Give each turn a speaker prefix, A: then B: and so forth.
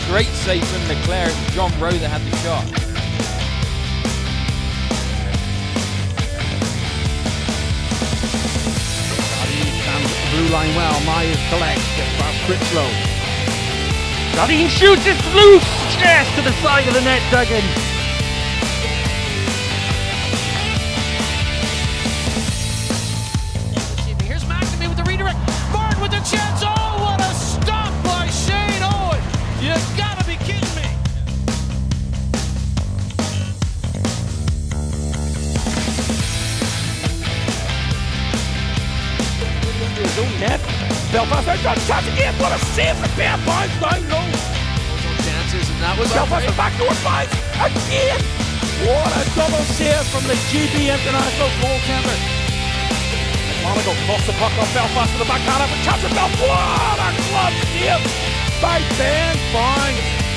A: Great save from Leclerc and John Rowe that had the shot.
B: Stands at the blue line well. Myers collects, gets past Critchlow. Jardine shoots, it's loose! Just to the side of the net, Duggan.
C: Here's McNamee with the redirect. Martin with the chance. Oh, what a stop by Shane Owen! You gotta be kidding me!
B: His own net. Belfast has got a chance again. What a save from Bear Barnes down low.
C: Chances, and that was
B: Belfast the back door finds again. What a double save from the GB International goaltender. Monaco cross the puck off Belfast to the backhand up with chance of Belfast. What a glove save by Ben Barnes.